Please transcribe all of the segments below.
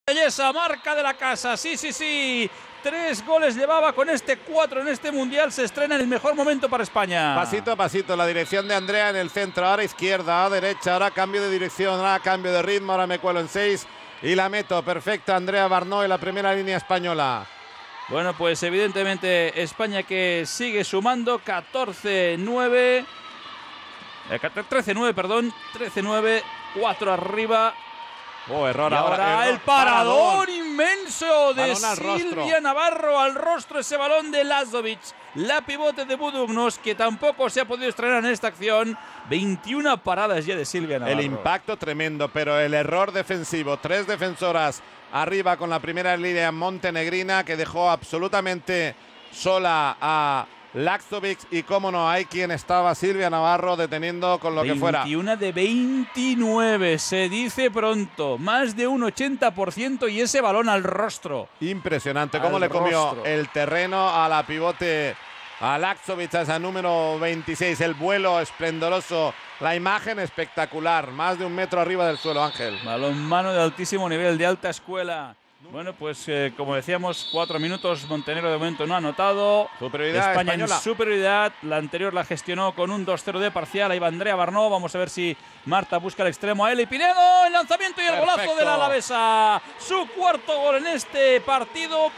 Belleza, marca de la casa, sí. 3 goles llevaba, con este 4 en este Mundial. Se estrena en el mejor momento para España. Pasito a pasito, la dirección de Andrea en el centro, ahora izquierda, ahora derecha, ahora cambio de dirección, ahora cambio de ritmo, ahora me cuelo en 6 y la meto. Perfecta Andrea Barnó en la primera línea española. Bueno, pues evidentemente España que sigue sumando 13-9, perdón, 13-9, 4 arriba. Error y ahora el paradón inmenso de Silvia Navarro al rostro, ese balón de Lazovic, la pivote de Budugnos, que tampoco se ha podido estrenar en esta acción. 21 paradas ya de Silvia Navarro. El impacto tremendo, pero el error defensivo. 3 defensoras arriba con la primera línea montenegrina, que dejó absolutamente sola a Lazovic, y cómo no, hay quien estaba, Silvia Navarro, deteniendo con lo que fuera. 21 de 29, se dice pronto, más de un 80%, y ese balón al rostro. Impresionante cómo le comió el terreno a la pivote, a Lazovic, a esa número 26. El vuelo esplendoroso, la imagen espectacular, más de 1 metro arriba del suelo, Ángel. Balón mano de altísimo nivel, de alta escuela. Bueno, pues como decíamos, 4 minutos. Montenegro de momento no ha anotado. Superioridad España española. En superioridad. La anterior la gestionó con un 2-0 de parcial. Ahí va Andrea Barnó. Vamos a ver si Marta busca el extremo a Eli Pinedo. El lanzamiento y el golazo de la alavesa. Su 4º gol en este partido.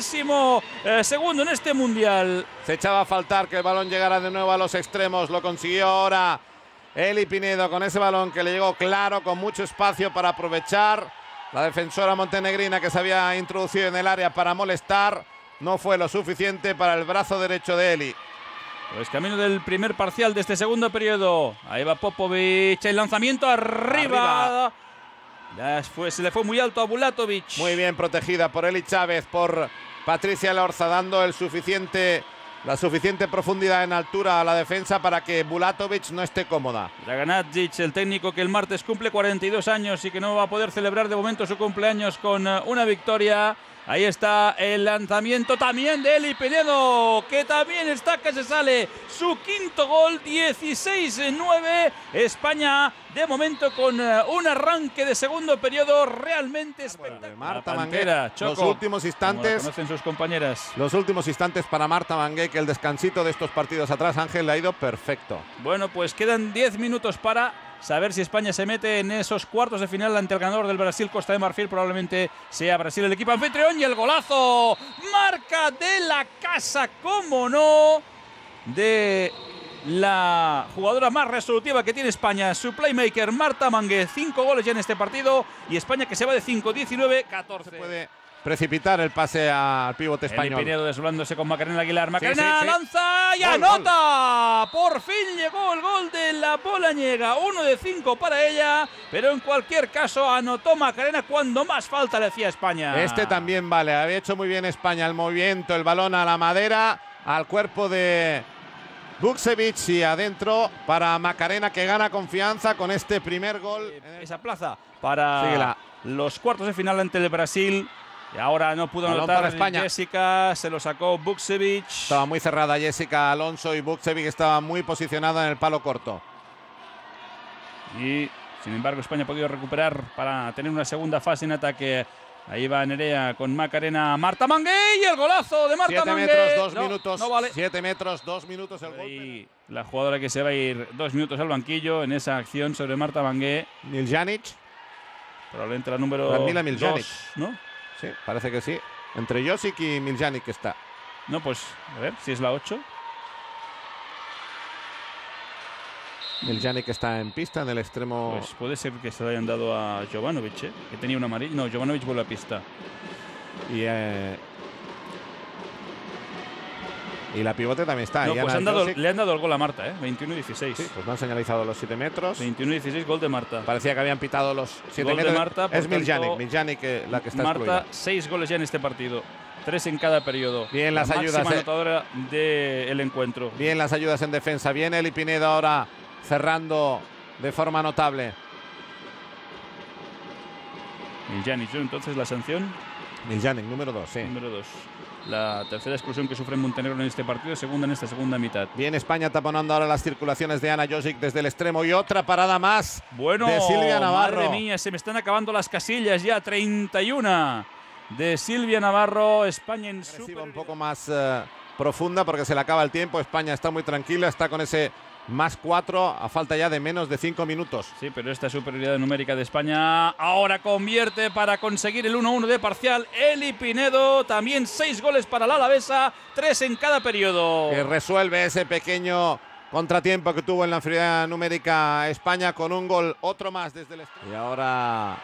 22º en este Mundial. Se echaba a faltar que el balón llegara de nuevo a los extremos. Lo consiguió ahora Eli Pinedo con ese balón que le llegó claro, con mucho espacio para aprovechar. La defensora montenegrina, que se había introducido en el área para molestar, no fue lo suficiente para el brazo derecho de Eli. Pues camino del primer parcial de este segundo periodo. Ahí va Popovic, el lanzamiento arriba. Se le fue muy alto a Bulatovic. Muy bien protegida por Eli Chávez, por Patricia Lorza, dando la suficiente profundidad en altura a la defensa para que Bulatovic no esté cómoda. Draganadzic, el técnico que el martes cumple 42 años y que no va a poder celebrar de momento su cumpleaños con una victoria. Ahí está el lanzamiento también de Eli Pinedo, que también está que se sale. Su 5º gol, 16-9. España de momento con un arranque de segundo periodo realmente espectacular. Marta Mangué, los últimos instantes, como conocen sus compañeras. Los últimos instantes para Marta Mangué, que el descansito de estos partidos atrás, Ángel, le ha ido perfecto. Bueno, pues quedan 10 minutos para saber si España se mete en esos cuartos de final ante el ganador del Brasil-Costa de Marfil. Probablemente sea Brasil el equipo anfitrión. Y el golazo, marca de la casa, cómo no, de la jugadora más resolutiva que tiene España, su playmaker Marta Mangué. 5 goles ya en este partido, y España que se va de 5, 19, 14. Se puede precipitar el pase al pivote español. El Pinedo desvolándose con Macarena Aguilar. Macarena sí. lanza y Gol, anota. Por fin llegó el gol de la Bolañega. 1 de 5 para ella, pero en cualquier caso anotó Macarena cuando más falta le hacía España. Este también vale. Había hecho muy bien España el movimiento, el balón a la madera, al cuerpo de Vukcevic, y adentro para Macarena, que gana confianza con este primer gol. Esa plaza para los cuartos de final ante el Brasil. Y ahora no pudo anotar Jessica, se lo sacó Vukcevic. Estaba muy cerrada Jessica Alonso, y Vukcevic estaba muy posicionada en el palo corto. Y sin embargo España ha podido recuperar para tener una segunda fase en ataque. Ahí va Nerea con Macarena, Marta Mangué, y el golazo de Marta Mangué. 7 metros, 2 minutos. No vale. 7 metros, 2 minutos el gol. Y la jugadora que se va a ir 2 minutos al banquillo en esa acción sobre Marta Mangué. Miljanic. Probablemente la número Radmila Miljanic, 2, ¿no? Sí, parece que sí. Entre Josic y Miljanic está. No, pues a ver si es la 8. Miljanic está en pista en el extremo. Pues puede ser que se lo hayan dado a Jovanovic, que tenía una amarilla. No, Jovanovic vuelve a pista. Y la pivote también está. No, pues le han dado el gol a Marta, 21-16. Sí, pues no han señalizado los 7 metros. 21-16, gol de Marta. Parecía que habían pitado los 7 gol metros. De Marta, es Miljanic la que está Marta, excluida. 6 goles ya en este partido. 3 en cada periodo. Bien las ayudas. Máxima anotadora del encuentro. Bien las ayudas en defensa. Bien Eli Pinedo ahora cerrando de forma notable. Miljanic, entonces la sanción. Miljanic, número 2, sí. Número 2. La tercera exclusión que sufre Montenegro en este partido, segunda en esta segunda mitad. Bien, España taponando ahora las circulaciones de Ana Josic desde el extremo. Y otra parada más de Silvia Navarro. Madre mía, se me están acabando las casillas ya. 31 de Silvia Navarro. España en un poco más profunda porque se le acaba el tiempo. España está muy tranquila, está con ese +4 a falta ya de menos de 5 minutos. Sí, pero esta superioridad numérica de España ahora convierte para conseguir el 1-1 de parcial. Eli Pinedo, también 6 goles para la alavesa, 3 en cada periodo. Que resuelve ese pequeño contratiempo que tuvo en la inferioridad numérica España con un gol, otro más desde el extremo. Y ahora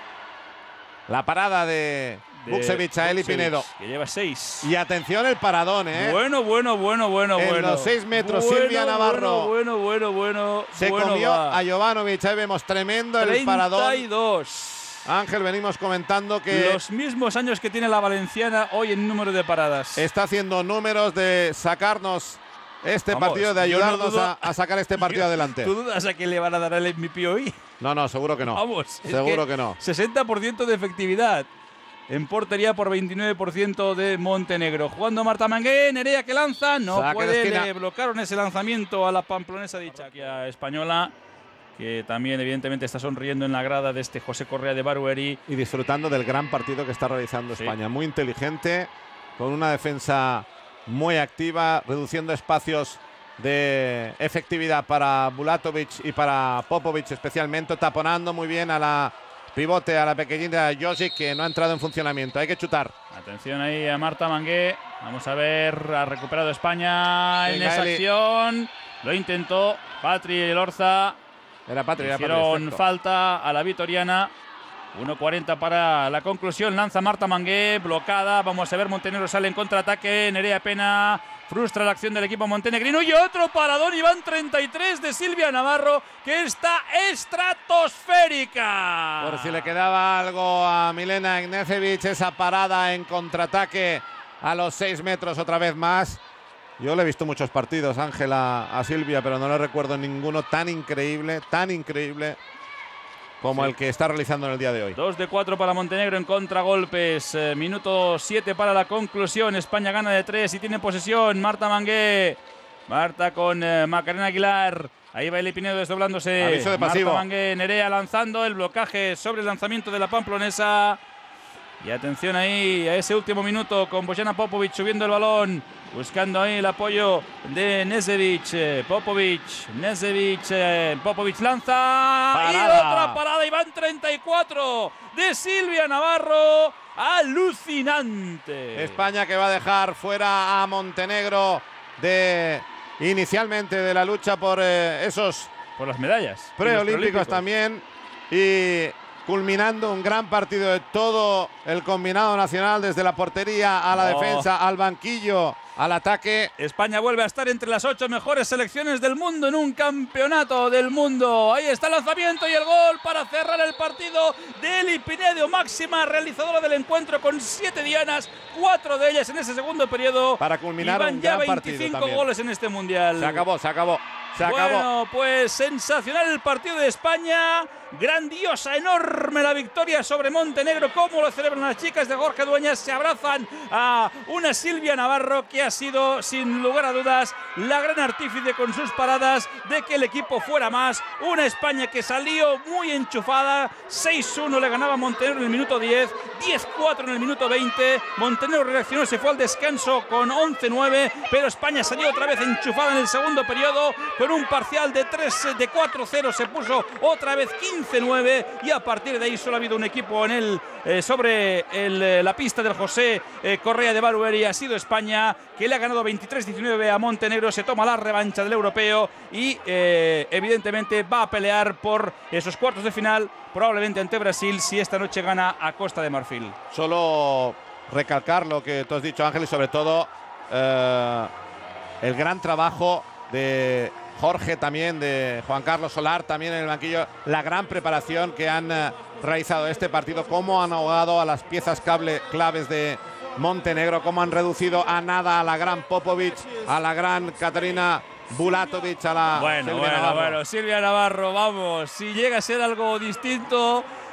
la parada de Vukcevic a Eli Pinedo. Que lleva 6. Y atención el paradón, ¿eh? Bueno. En los 6 metros, Silvia Navarro. Bueno. Se comió a Jovanovic. Ahí vemos tremendo el paradón. 32. Ángel, venimos comentando que los mismos años que tiene la valenciana hoy en número de paradas. Está haciendo números de sacarnos este partido, de ayudarnos a sacar este partido adelante. ¿Tú dudas a que le van a dar el MVP hoy? No, seguro que no. Vamos, seguro que no. 60% de efectividad. En portería por 29% de Montenegro. Jugando Marta Mangué, Nerea que lanza. No puede, le bloquearon ese lanzamiento a la pamplonesa dicha española, que también evidentemente está sonriendo en la grada de este José Correa de Barueri. Y disfrutando del gran partido que está realizando España. Muy inteligente, con una defensa muy activa, reduciendo espacios de efectividad para Bulatovic y para Popovic especialmente, taponando muy bien a la pivote, a la pequeñita Josic, que no ha entrado en funcionamiento. Hay que chutar. Atención ahí a Marta Mangué. Vamos a ver, ha recuperado España en esa acción. Lo intentó Patri Elorza. Era Patri. Hicieron falta a la vitoriana. 1:40 para la conclusión. Lanza Marta Mangué, blocada. Vamos a ver, Montenegro sale en contraataque. Nerea Pena frustra la acción del equipo montenegrino. Y otro paradón, y van 33 de Silvia Navarro, que está estratosférica. Por si le quedaba algo a Milena Gnecevic, esa parada en contraataque a los 6 metros otra vez más. Yo le he visto muchos partidos, Ángela, a Silvia, pero no le recuerdo ninguno tan increíble como el que está realizando en el día de hoy. 2 de 4 para Montenegro en contragolpes. Minuto 7 para la conclusión. España gana de 3 y tiene posesión. Marta Mangué. Marta con Macarena Aguilar. Ahí va Eli Pinedo desdoblándose. Aviso de pasivo. Marta Mangué, Nerea lanzando el blocaje sobre el lanzamiento de la pamplonesa. Y atención ahí a ese último minuto con Bojana Popovic subiendo el balón. Buscando ahí el apoyo de Knežević. Popovic lanza. Parada. Y otra parada. Y van 34 de Silvia Navarro. Alucinante. España que va a dejar fuera a Montenegro inicialmente de la lucha por por las medallas. Preolímpicos también. Y culminando un gran partido de todo el combinado nacional, desde la portería a la defensa, al banquillo, al ataque. España vuelve a estar entre las 8 mejores selecciones del mundo en un campeonato del mundo. Ahí está el lanzamiento y el gol para cerrar el partido de Eli Pinedo, máxima realizadora del encuentro con 7 dianas, 4 de ellas en ese segundo periodo. Para culminar un ya gran 25 partido goles en este mundial. Se acabó. Bueno, pues sensacional el partido de España. Grandiosa, enorme la victoria sobre Montenegro. Cómo lo celebran las chicas de Jorge Dueñas. Se abrazan a una Silvia Navarro que ha sido, sin lugar a dudas, la gran artífice con sus paradas de que el equipo fuera más. Una España que salió muy enchufada. 6-1 le ganaba Montenegro en el minuto 10. 10-4 en el minuto 20. Montenegro reaccionó, se fue al descanso con 11-9. Pero España salió otra vez enchufada en el segundo periodo. Con un parcial de 4-0 se puso otra vez 15-9 y a partir de ahí solo ha habido un equipo en sobre la pista del José Correa de Barueri. Ha sido España, que le ha ganado 23-19 a Montenegro. Se toma la revancha del europeo y evidentemente va a pelear por esos cuartos de final, probablemente ante Brasil, si esta noche gana a Costa de Marfil. Solo recalcar lo que tú has dicho, Ángel, y sobre todo el gran trabajo de Jorge, también de Juan Carlos Solar, también en el banquillo, la gran preparación que han realizado este partido, cómo han ahogado a las piezas claves de Montenegro, cómo han reducido a nada a la gran Popovic, a la gran Katarina Bulatovic, a la Silvia Navarro, vamos, si llega a ser algo distinto,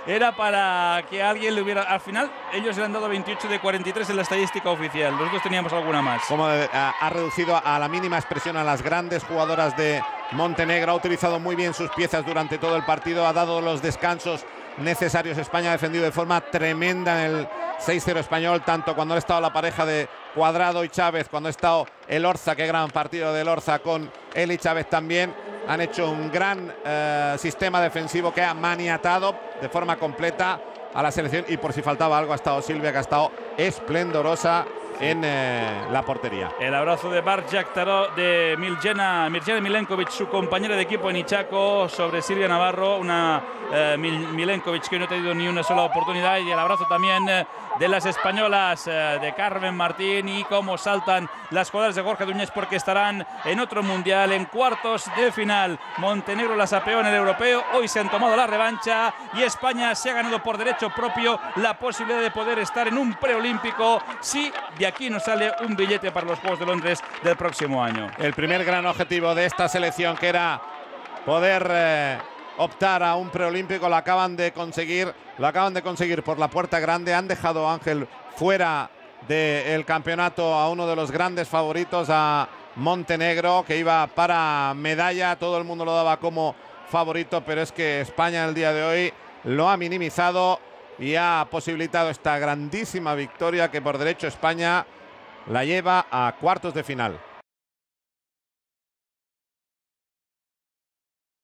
era para que alguien le hubiera... Al final, ellos le han dado 28 de 43 en la estadística oficial. Nosotros teníamos alguna más. Como ha reducido a la mínima expresión a las grandes jugadoras de Montenegro. Ha utilizado muy bien sus piezas durante todo el partido. Ha dado los descansos necesarios. España ha defendido de forma tremenda en el 6-0 español, tanto cuando ha estado la pareja de Cuadrado y Chávez, cuando ha estado el Orza, qué gran partido del Orza con él y Chávez también. Han hecho un gran sistema defensivo que ha maniatado de forma completa a la selección, y por si faltaba algo ha estado Silvia, que ha estado esplendorosa en la portería. El abrazo de Barjak Tarot, de Mirjana Milenkovic, su compañera de equipo en Ichaco, sobre Silvia Navarro, una Milenkovic que no ha tenido ni una sola oportunidad, y el abrazo también de las españolas, de Carmen Martín, y cómo saltan las jugadoras de Jorge Duñez, porque estarán en otro mundial, en cuartos de final. Montenegro las apeó en el europeo, hoy se han tomado la revancha y España se ha ganado por derecho propio la posibilidad de poder estar en un preolímpico si de aquí nos sale un billete para los Juegos de Londres del próximo año. El primer gran objetivo de esta selección, que era poder optar a un preolímpico, lo acaban de conseguir por la puerta grande. Han dejado, Ángel, fuera del campeonato a uno de los grandes favoritos, a Montenegro, que iba para medalla. Todo el mundo lo daba como favorito, pero es que España el día de hoy lo ha minimizado y ha posibilitado esta grandísima victoria, que por derecho España la lleva a cuartos de final.